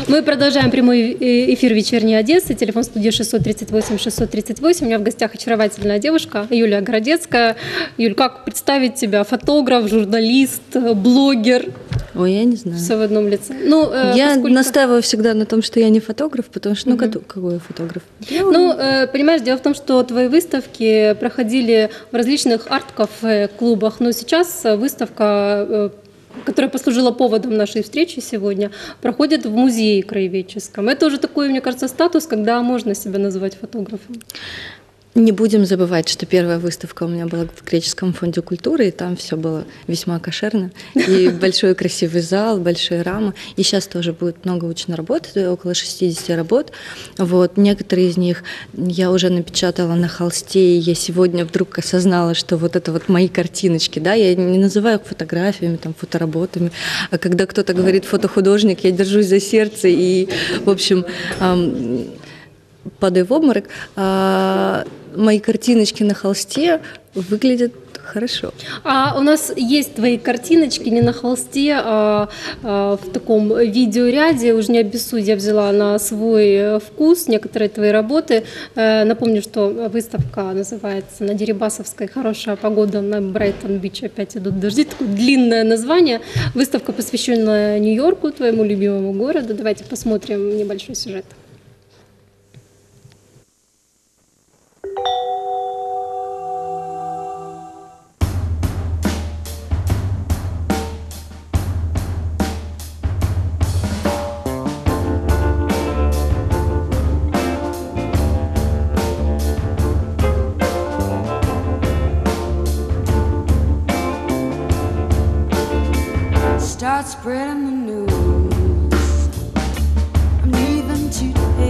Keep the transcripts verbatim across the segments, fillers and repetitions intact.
Мы продолжаем прямой эфир «Вечерней Одессы». Телефон студии шестьсот тридцать восемь шестьсот тридцать восемь. У меня в гостях очаровательная девушка Юлия Городецкая. Юль, как представить тебя? Фотограф, журналист, блогер? Ой, я не знаю. Все в одном лице. Ну, э, я поскольку... настаиваю всегда на том, что я не фотограф, потому что, ну, угу. какой я фотограф? Ну, э, понимаешь, дело в том, что твои выставки проходили в различных арт-кафе-клубах, но сейчас выставка... Э, которая послужила поводом нашей встречи сегодня, проходит в музее краеведческом. Это уже такой, мне кажется, статус, когда можно себя называть фотографом. Не будем забывать, что первая выставка у меня была в Греческом фонде культуры, и там все было весьма кошерно. И большой красивый зал, большие рамы. И сейчас тоже будет много очень работ, около шестидесяти работ. Вот. Некоторые из них я уже напечатала на холсте, и я сегодня вдруг осознала, что вот это вот мои картиночки, да, я не называю их фотографиями, там, фотоработами, а когда кто-то говорит фотохудожник, я держусь за сердце и, в общем, эм, падаю в обморок. А, мои картиночки на холсте выглядят хорошо. А у нас есть твои картиночки не на холсте, а, а в таком видеоряде. Уж не обессудь, я взяла на свой вкус некоторые твои работы. Напомню, что выставка называется «На Дерибасовской. Хорошая погода на Брайтон-Бич. Опять идут дожди». Такое длинное название. Выставка, посвященная Нью-Йорку, твоему любимому городу. Давайте посмотрим небольшой сюжет. Start spreading the news. I'm leaving today.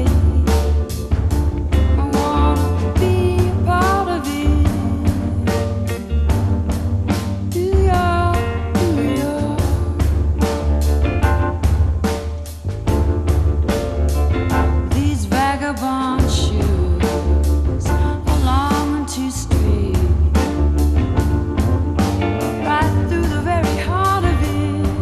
I wanna be a part of it. New York, New York. These vagabond shoes are long and too straight, right through the very heart of it.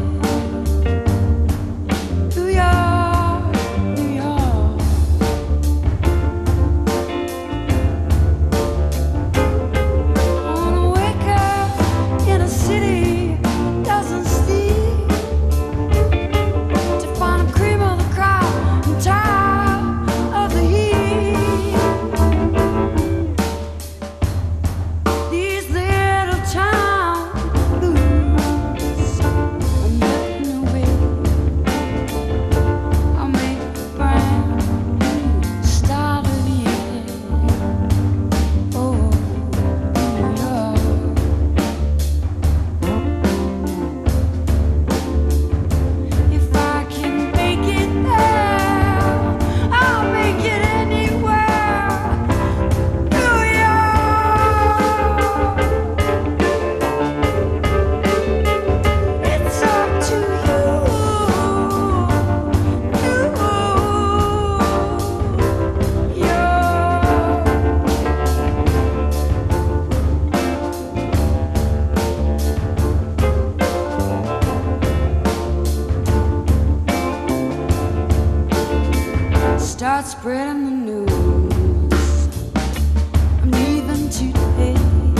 Start spreading the news. I'm leaving today.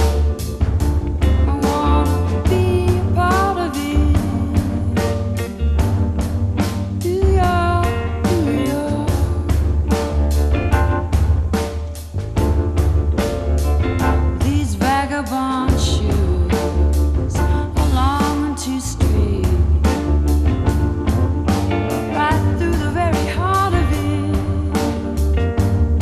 I wanna be a part of it. New York, New York. These vagabond shoes are long and too straight, right through the very heart of it.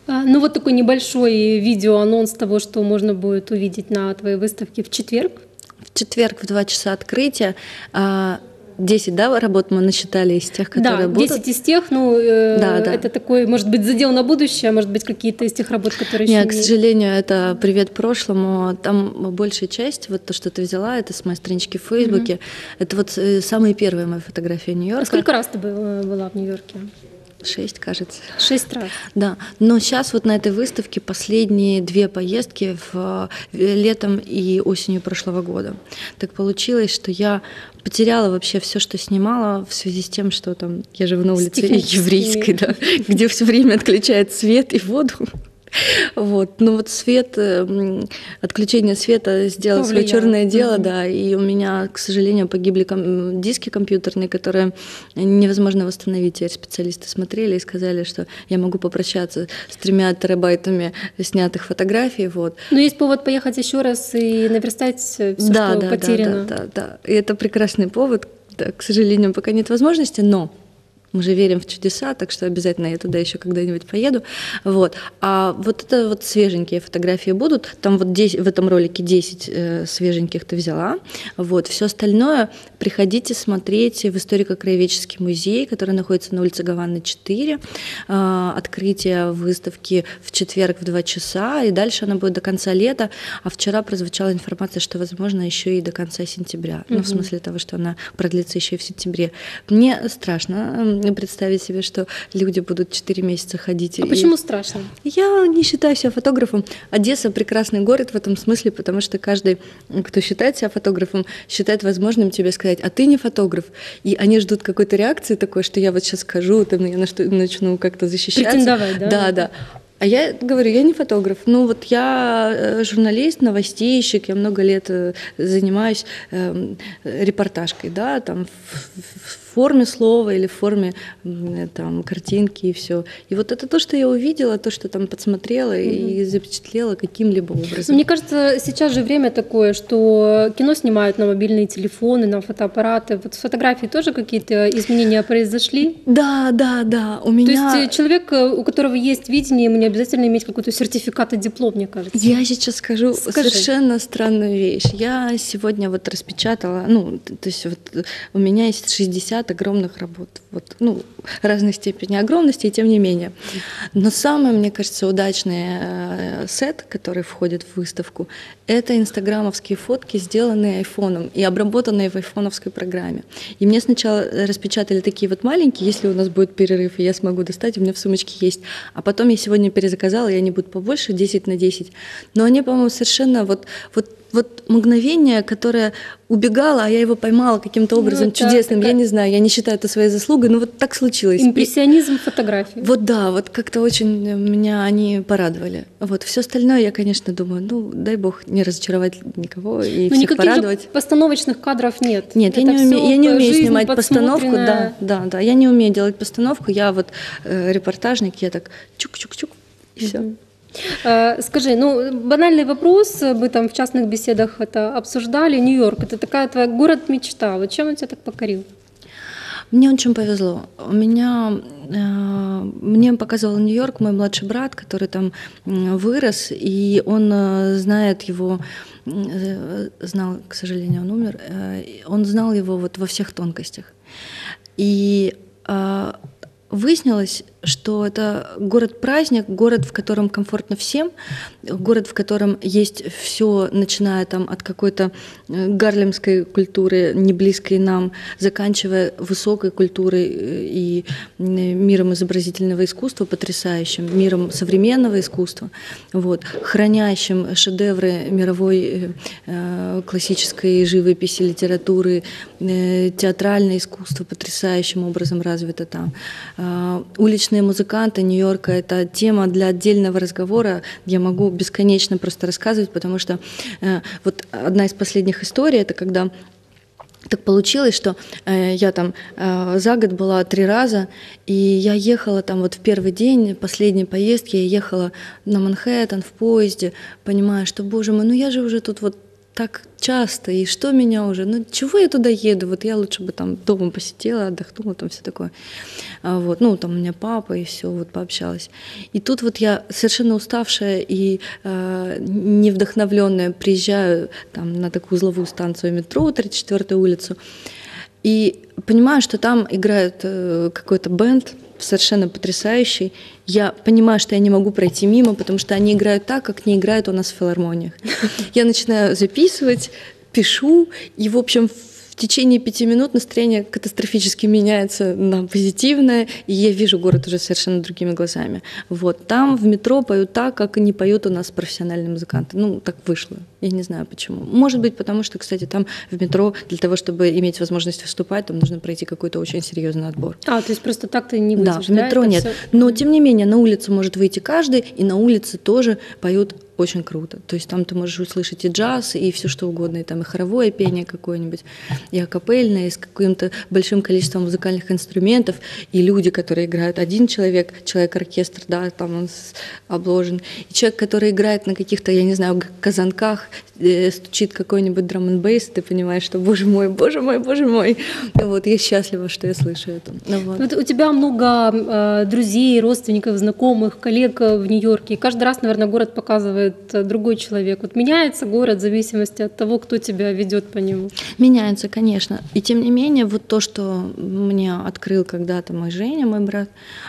А, Ну вот такой небольшой видеоанонс того, что можно будет увидеть на твоей выставке в четверг. В четверг в два часа открытия. А, десять, да, работ мы насчитали из тех, которые Да, будут? десять из тех, ну, э, Да, да. это такой, может быть, задел на будущее, а может быть, какие-то из тех работ, которые еще Нет, к не... сожалению, это привет прошлому. Там большая часть, вот то, что ты взяла, это с моей странички в Фейсбуке. Это вот э, самые первые мои фотографии Нью-Йорка. А сколько раз ты была была в Нью-Йорке? Шесть, кажется. Шесть раз. Да, но сейчас вот на этой выставке последние две поездки в э, летом и осенью прошлого года. Так получилось, что я потеряла вообще все, что снимала, в связи с тем, что там я живу на улице техническими. Еврейской, да, где все время отключают свет и воду. Вот. Но вот свет, м, отключение света сделало свое Повлияло. черное дело, Мгм. да, и у меня, к сожалению, погибли ком- диски компьютерные, которые невозможно восстановить. Теперь специалисты смотрели и сказали, что я могу попрощаться с тремя терабайтами снятых фотографий. Вот. Но есть повод поехать еще раз и наверстать все, Да, что да, да, потеряно. да, да, да. И это прекрасный повод. Да, к сожалению, пока нет возможности, но мы же верим в чудеса, так что обязательно я туда еще когда-нибудь поеду. Вот. А вот это вот свеженькие фотографии будут. Там вот десять, в этом ролике десять э, свеженьких ты взяла. Вот. Все остальное приходите смотреть в историко-краеведческий музей, который находится на улице Гаваны четыре. Э, открытие выставки в четверг в два часа, и дальше она будет до конца лета. А вчера прозвучала информация, что, возможно, еще и до конца сентября. Ну, в смысле того, что она продлится еще и в сентябре. Мне страшно представить себе, что люди будут четыре месяца ходить. А и- почему страшно? Я не считаю себя фотографом. Одесса — прекрасный город в этом смысле, потому что каждый, кто считает себя фотографом, считает возможным тебе сказать: а ты не фотограф. И они ждут какой-то реакции такой, что я вот сейчас скажу, там, я на что- начну как-то защищаться. Претендовать, да? Да, да. А я говорю, я не фотограф. Ну вот я э, журналист, новостейщик, я много лет э, занимаюсь э, репортажкой, да, там в, в форме слова или в форме м, там картинки и все. И вот это то, что я увидела, то, что там подсмотрела и запечатлела каким-либо Ну, образом. мне кажется, сейчас же время такое, что кино снимают на мобильные телефоны, на фотоаппараты. Вот с фотографией тоже какие-то изменения произошли? Да, да, да. У То меня... есть э, человек, э, у которого есть видение, ему не обязательно иметь какой-то сертификат и диплом, мне кажется. Я сейчас скажу Скажи. совершенно странную вещь. Я сегодня вот распечатала, ну, т- то есть вот у меня есть шестьдесят огромных работ, вот, ну, разной степени огромности, и тем не менее. Но самый, мне кажется, удачный э, сет, который входит в выставку, это инстаграмовские фотки, сделанные айфоном и обработанные в айфоновской программе. И мне сначала распечатали такие вот маленькие, если у нас будет перерыв, и я смогу достать, у меня в сумочке есть. А потом я сегодня перезаказала, и они будут побольше, десять на десять. Но они, по-моему, совершенно вот, вот, вот мгновение, которое убегало, а я его поймала каким-то образом Ну, это чудесным. такая- Я не знаю, я не считаю это своей заслугой, но вот так случилось. И- Импрессионизм фотографии. вот да, вот как-то очень меня они порадовали. Вот все остальное я, конечно, думаю, ну дай бог не разочаровать никого и Но всех никаких порадовать. же постановочных кадров нет. Нет, я Это не, уме- всё я не по умею жизни снимать постановку, да, подсмотренное. да, да. Я не умею делать постановку, я вот э, репортажник, я так чук-чук-чук и все. Э, Скажи, ну банальный вопрос, мы там в частных беседах это обсуждали. Нью-Йорк — это такая твоя город мечта. Вот чем он тебя так покорил? Мне очень повезло. У меня э, мне показывал Нью-Йорк мой младший брат, который там м, вырос, и он э, знает его, э, знал, к сожалению, он умер. э, он знал его вот во всех тонкостях. И э, выяснилось, что это город-праздник, город, в котором комфортно всем, город, в котором есть все, начиная там от какой-то э, гарлемской культуры, не близкой нам, заканчивая высокой культурой э, и э, миром изобразительного искусства потрясающим, миром современного искусства, вот, хранящим шедевры мировой э, классической живописи, литературы, э, театральное искусство потрясающим образом развито там. Э, уличные музыканты Нью-Йорка — это тема для отдельного разговора. Я могу бесконечно просто рассказывать, потому что э, вот одна из последних историй — это когда так получилось, что э, я там э, за год была три раза, и я ехала там вот в первый день последней поездки, я ехала на Манхэттен в поезде, понимая, что, боже мой, ну я же уже тут вот так часто, и что меня уже, ну чего я туда еду, вот я лучше бы там дома посидела, отдохнула, там все такое. А вот, ну там у меня папа, и все, вот пообщалась. И тут вот я совершенно уставшая и э, невдохновленная приезжаю там на такую узловую станцию метро, тридцать четвёртую улицу, и понимаю, что там играет э, какой-то бенд, совершенно потрясающий. Я понимаю, что я не могу пройти мимо, потому что они играют так, как не играют у нас в филармониях. Я начинаю записывать, пишу, и, в общем, в течение пяти минут настроение катастрофически меняется на позитивное, и я вижу город уже совершенно другими глазами. Вот. Там в метро поют так, как и не поют у нас профессиональные музыканты. Ну, так вышло. Я не знаю почему. Может быть, потому что, кстати, там в метро для того, чтобы иметь возможность выступать, там нужно пройти какой-то очень серьезный отбор. А, то есть просто так ты не выйдешь, да? в метро да, нет. всё? Но, тем не менее, на улицу может выйти каждый, и на улице тоже поют очень круто. То есть там ты можешь услышать и джаз, и все что угодно, и там и хоровое пение какое-нибудь, и акапельное, и с каким-то большим количеством музыкальных инструментов, и люди, которые играют, один человек, человек-оркестр, да, там он обложен, и человек, который играет на каких-то, я не знаю, казанках, э, стучит какой-нибудь драм-н-бейс, ты понимаешь, что, боже мой, боже мой, боже мой, вот, я счастлива, что я слышу это. Ну, вот. Вот у тебя много э, друзей, родственников, знакомых, коллег в Нью-Йорке, и каждый раз, наверное, город показывает другой человек. Вот меняется город в зависимости от того, кто тебя ведет по нему? Меняется, конечно. И тем не менее, вот то, что мне открыл когда-то мой Женя, мой брат,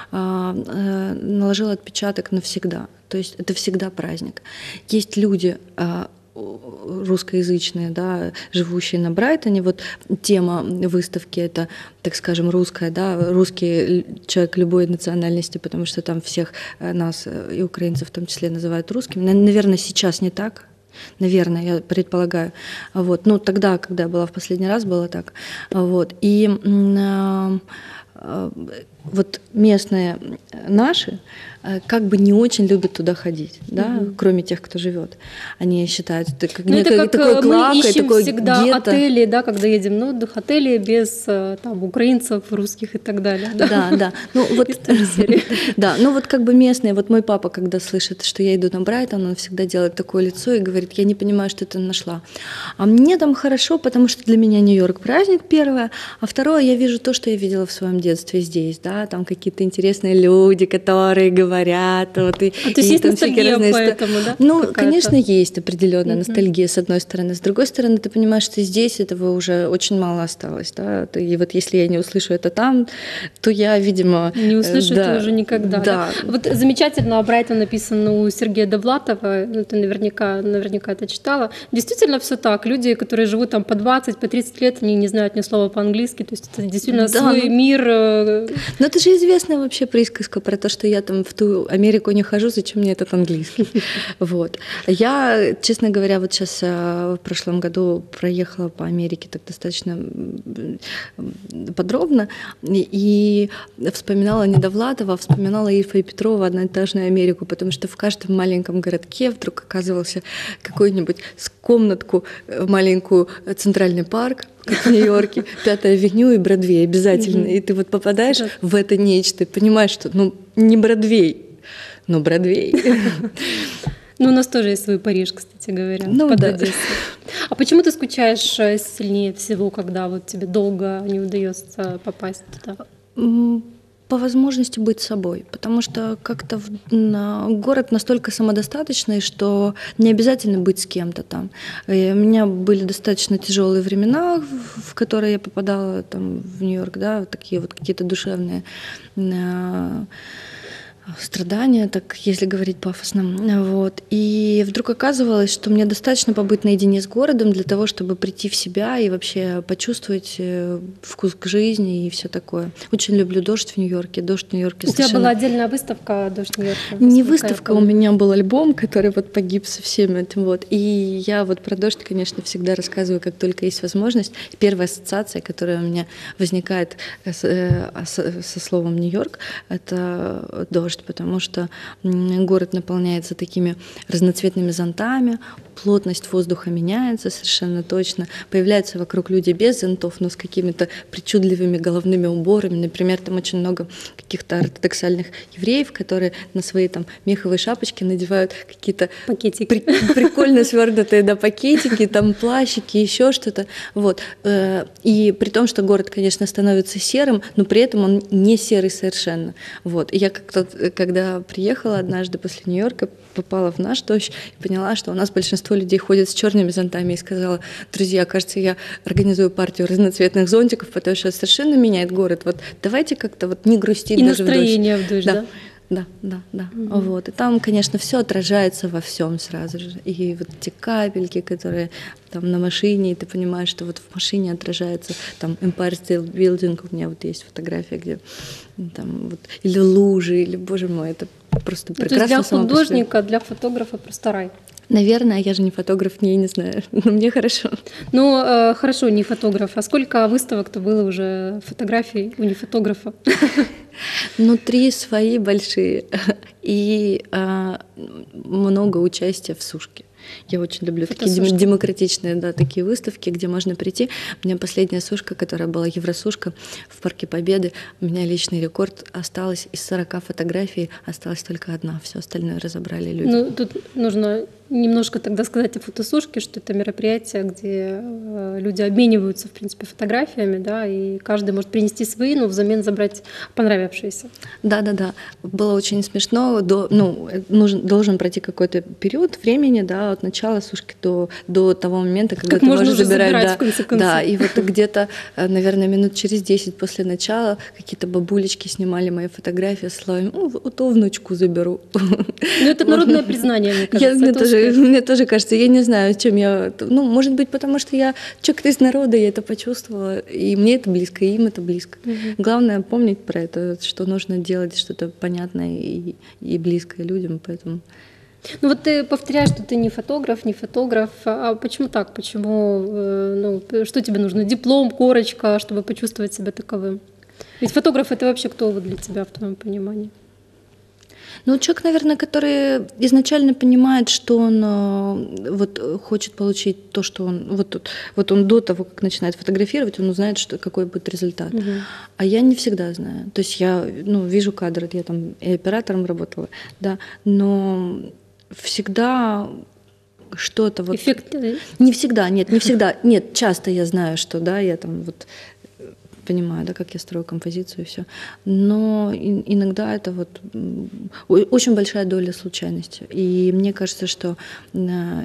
наложил отпечаток навсегда. То есть это всегда праздник. Есть люди русскоязычные, да, живущие на Брайтоне. Вот тема выставки — это, так скажем, русская, да, русский человек любой национальности, потому что там всех нас, и украинцев в том числе, называют русскими. Наверное, сейчас не так. Наверное, я предполагаю. Вот. Ну, тогда, когда я была в последний раз, было так. Вот. И э, э, вот местные наши как бы не очень любят туда ходить, да, mm-hmm. кроме тех, кто живет. Они считают это как, ну, это как такой клак, мы ищем такой всегда гетто. Отели, да, когда едем на отдых, отели без там украинцев, русских и так далее. Да, да. да. Ну вот, да, ну вот как бы местные. Вот мой папа, когда слышит, что я иду на Брайтон, он всегда делает такое лицо и говорит: я не понимаю, что ты нашла. А мне там хорошо, потому что для меня Нью-Йорк праздник, первое, а второе, я вижу то, что я видела в своем детстве здесь, да, там какие-то интересные люди, которые говорят. Говорят, вот, и, а то есть есть ностальгия поэтому, да? Ну, какая-то? Конечно, есть определенная mm-hmm. ностальгия, с одной стороны. С другой стороны, ты понимаешь, что здесь этого уже очень мало осталось. Да? И вот если я не услышу это там, то я, видимо... Не услышу да, это уже никогда. Да. Да? Вот замечательно Брайтон написан у Сергея Довлатова, ну, ты наверняка, наверняка это читала. Действительно все так. Люди, которые живут там по двадцать, по тридцать лет, они не знают ни слова по-английски. То есть это действительно да, свой ну, мир. Но это же известная вообще присказка про то, что я там в ту Америку не хожу, зачем мне этот английский? Вот. Я, честно говоря, вот сейчас в прошлом году проехала по Америке так достаточно подробно и вспоминала не Довлатова, а вспоминала Ильфа и Петрова «Одноэтажную Америку», потому что в каждом маленьком городке вдруг оказывался какой-нибудь комнатку маленькую центральный парк, как в Нью-Йорке, Пятая авеню и Бродвей обязательно. Mm-hmm. И ты вот попадаешь да. в это нечто, и понимаешь, что ну не Бродвей, но Бродвей. Ну, у нас тоже есть свой Париж, кстати говоря, ну, под да. Одессой. А почему ты скучаешь сильнее всего, когда вот тебе долго не удается попасть туда? По возможности быть собой, потому что как-то в, на, город настолько самодостаточный, что не обязательно быть с кем-то там. И у меня были достаточно тяжелые времена, в, в которые я попадала там, в Нью-Йорк, да, такие вот какие-то душевные э, страдания, так если говорить пафосно. Вот. И вдруг оказывалось, что мне достаточно побыть наедине с городом для того, чтобы прийти в себя и вообще почувствовать вкус к жизни и все такое. Очень люблю дождь в Нью-Йорке. Дождь в Нью-Йорке У совершенно... тебя была отдельная выставка «Дождь в Нью-Йорке»? Не выставка, у меня был альбом, который вот погиб со всем этим. Вот. И я вот про дождь, конечно, всегда рассказываю, как только есть возможность. Первая ассоциация, которая у меня возникает со словом Нью-Йорк, это дождь, потому что город наполняется такими разноцветными зонтами, плотность воздуха меняется совершенно точно, появляются вокруг люди без зонтов, но с какими-то причудливыми головными уборами. Например, там очень много каких-то ортодоксальных евреев, которые на свои там меховые шапочки надевают какие-то Пакетики. при- прикольно свернутые да, пакетики, там плащики, еще что-то. Вот. Э, И при том, что город, конечно, становится серым, но при этом он не серый совершенно. Вот. И я как-то, когда приехала однажды после Нью-Йорка, попала в наш дождь и поняла, что у нас большинство людей ходят с черными зонтами, и сказала: друзья, кажется, я организую партию разноцветных зонтиков, потому что совершенно меняет город. Вот давайте как-то вот не грустить И даже в дождь. настроение в дождь, да? Да, да, да. Вот. И там, конечно, все отражается во всем сразу же. И вот эти капельки, которые там на машине, и ты понимаешь, что вот в машине отражается там Empire State Building, у меня вот есть фотография, где там вот или лужи, или, боже мой, это просто Ну, то есть прекрасно для само по себе. художника, для фотографа просто рай. Наверное, я же не фотограф, не, не знаю, но мне хорошо. Ну, э, хорошо, не фотограф. А сколько выставок-то было уже фотографий у нефотографа? Ну, три свои большие и а, много участия в сушке. Я очень люблю такие дем- Фотосушка. демократичные, да, такие выставки, где можно прийти. У меня последняя сушка, которая была Евросушка в Парке Победы, у меня личный рекорд, осталось из сорока фотографий, осталась только одна, все остальное разобрали люди. Ну, тут нужно немножко тогда сказать о фотосушке, что это мероприятие, где э, люди обмениваются, в принципе, фотографиями, да, и каждый может принести свои, но взамен забрать понравившиеся. Да-да-да, было очень смешно. До, ну, нужен, должен пройти какой-то период времени, да, от начала сушки до, до того момента, когда Как ты можно можешь уже забирать. забирать, Да, в конце концов. да, и вот где-то, э, наверное, минут через десять после начала какие-то бабулечки снимали мои фотографии с словами: «Ну, вот то внучку заберу». Ну, это народное признание, мне кажется. Я, мне, это тоже, успех. мне тоже кажется, я не знаю, чем я... Ну, может быть, потому что я человек из народа, я это почувствовала, и мне это близко, и им это близко. Главное помнить про это, что нужно делать что-то понятное и, и близкое людям, поэтому... Ну вот ты повторяешь, что ты не фотограф, не фотограф. А почему так? Почему, э, ну, что тебе нужно? Диплом, корочка, чтобы почувствовать себя таковым? Ведь фотограф — это вообще кто вот для тебя в твоем понимании? Ну, человек, наверное, который изначально понимает, что он э, вот э, хочет получить то, что он... Вот, тут- вот он до того, как начинает фотографировать, он узнает, что, какой будет результат. А я не всегда знаю. То есть я, ну, вижу кадры, я там и оператором работала, да, но всегда что-то вот... Эффект э, Не всегда, нет, не всегда. Нет, часто я знаю, что, да, я там вот понимаю, да, как я строю композицию и все. Но и- иногда это вот м, о- очень большая доля случайности. И мне кажется, что э,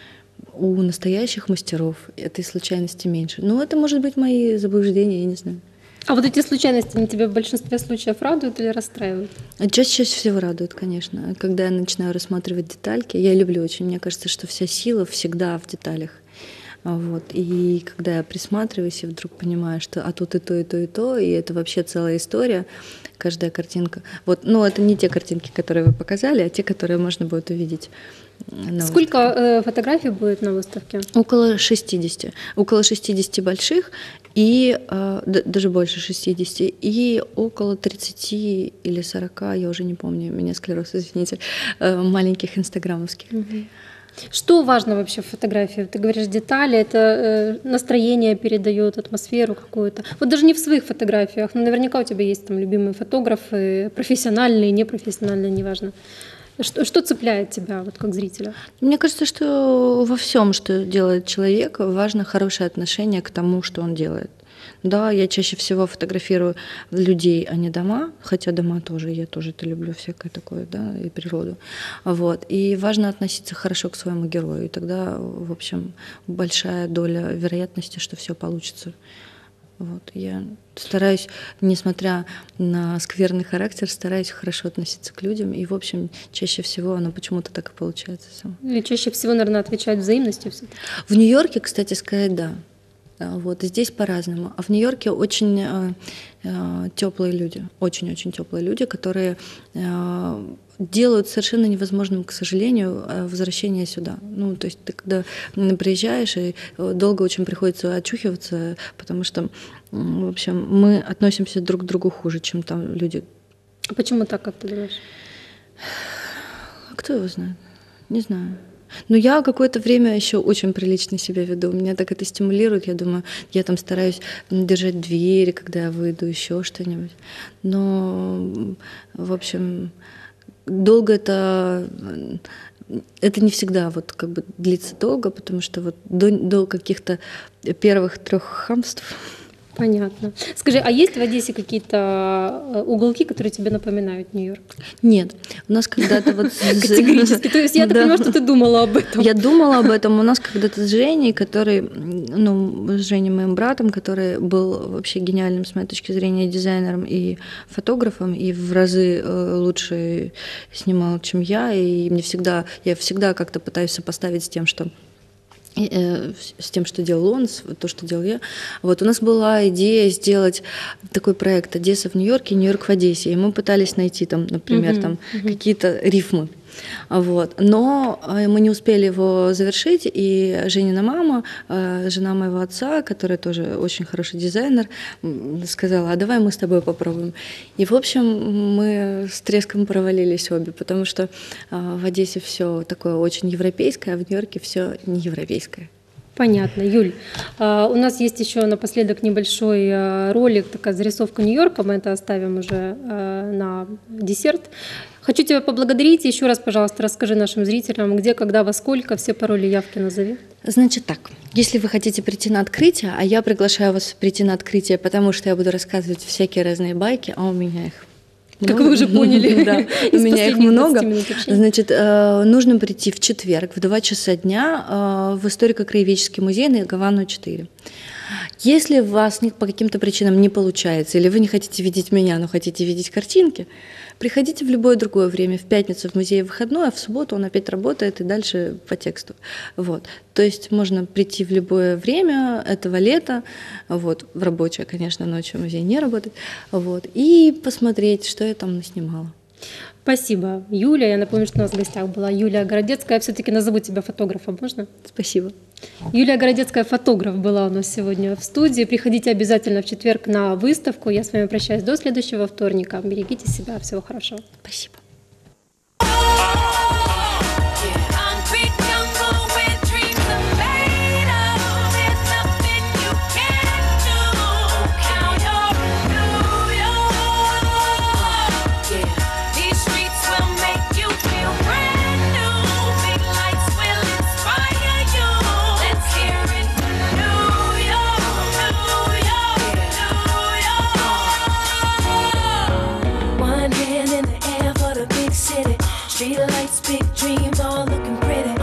у настоящих мастеров этой случайности меньше. Но это может быть мои заблуждения, я не знаю. А вот эти случайности, они тебя в большинстве случаев радуют или расстраивают? А Чаще, чаще всего радует, конечно. Когда я начинаю рассматривать детальки, я люблю очень. Мне кажется, что вся сила всегда в деталях. А Вот. И когда я присматриваюсь и вдруг понимаю, что а тут и то, и то, и то, и это вообще целая история, каждая картинка. Вот. Но это не те картинки, которые вы показали, а те, которые можно будет увидеть на Сколько э, фотографий будет на выставке? Около шестидесяти. Около шестидесяти больших и э, д- даже больше шестидесяти. И около тридцати или сорока, я уже не помню, у меня склероз, извините, э, маленьких инстаграмовских. Что важно вообще в фотографии? Ты говоришь, детали, это э, настроение передает, атмосферу какую-то. Вот даже не в своих фотографиях, но наверняка у тебя есть там любимые фотографы, профессиональные, непрофессиональные, неважно. Что, что цепляет тебя вот как зрителя? Мне кажется, что во всем, что делает человек, важно хорошее отношение к тому, что он делает. Да, я чаще всего фотографирую людей, а не дома, хотя дома тоже, я тоже это люблю, всякое такое, да, и природу. Вот. И важно относиться хорошо к своему герою, и тогда, в общем, большая доля вероятности, что все получится. Вот. Я стараюсь, несмотря на скверный характер, стараюсь хорошо относиться к людям, и, в общем, чаще всего оно почему-то так и получается само. Или чаще всего, наверное, отвечать взаимностью все-таки? В Нью-Йорке, кстати сказать, да. А, Вот, и здесь по-разному. А в Нью-Йорке очень э, э, теплые люди, очень-очень теплые люди, которые э, делают совершенно невозможным, к сожалению, э, возвращение сюда. Ну, то есть ты когда м, приезжаешь, и э, долго очень приходится очухиваться, потому что, м, в общем, мы относимся друг к другу хуже, чем там люди. А почему так, как ты думаешь? А кто его знает? Не знаю. Но я какое-то время еще очень прилично себя веду. Меня так это стимулирует. Я думаю, я там стараюсь держать двери, когда я выйду, еще что-нибудь. Но, в общем, долго это... Это не всегда вот как бы длится долго, потому что вот до, до каких-то первых трех хамств. Понятно. Скажи, а есть в Одессе какие-то уголки, которые тебе напоминают Нью-Йорк? Нет. У нас когда-то вот... Категорически. То есть я так понимаю, что ты думала об этом. Я думала об этом. У нас когда-то с Женей, который, ну, с Женей, моим братом, который был вообще гениальным, с моей точки зрения, дизайнером и фотографом, и в разы лучше снимал, чем я, и мне всегда, я всегда как-то пытаюсь сопоставить с тем, что с тем, что делал он, то, что делал я. Вот у нас была идея сделать такой проект «Одесса в Нью-Йорке, Нью-Йорк в Одессе». И мы пытались найти там, например, uh-huh, там uh-huh. какие-то рифмы. Вот. Но мы не успели его завершить, и Женина мама, жена моего отца, которая тоже очень хороший дизайнер, сказала: а давай мы с тобой попробуем. И, в общем, мы с треском провалились обе, потому что в Одессе все такое очень европейское, а в Нью-Йорке все не европейское. Понятно. Юль, у нас есть еще напоследок небольшой ролик, такая зарисовка Нью-Йорка, мы это оставим уже на десерт. Хочу тебя поблагодарить. Еще раз, пожалуйста, расскажи нашим зрителям, где, когда, во сколько, все пароли, явки назови. Значит так, если вы хотите прийти на открытие, а я приглашаю вас прийти на открытие, потому что я буду рассказывать всякие разные байки, а у меня их много. Как вы уже поняли, да, у меня их много. Значит, нужно прийти в четверг в два часа дня в историко-краеведческий музей на Гавану четыре. Если у вас по каким-то причинам не получается, или вы не хотите видеть меня, но хотите видеть картинки, приходите в любое другое время. В пятницу в музее выходной, а в субботу он опять работает и дальше по тексту. Вот. То есть можно прийти в любое время этого лета, вот, в рабочее, конечно, ночью музей не работает, вот, и посмотреть, что я там наснимала. Спасибо, Юля. Я напомню, что у нас в гостях была Юлия Городецкая. Я все-таки назову тебя фотографом, можно? Спасибо. Юлия Городецкая, фотограф, была у нас сегодня в студии. Приходите обязательно в четверг на выставку. Я с вами прощаюсь до следующего вторника. Берегите себя. Всего хорошего. Спасибо. Street lights, big dreams, all looking pretty.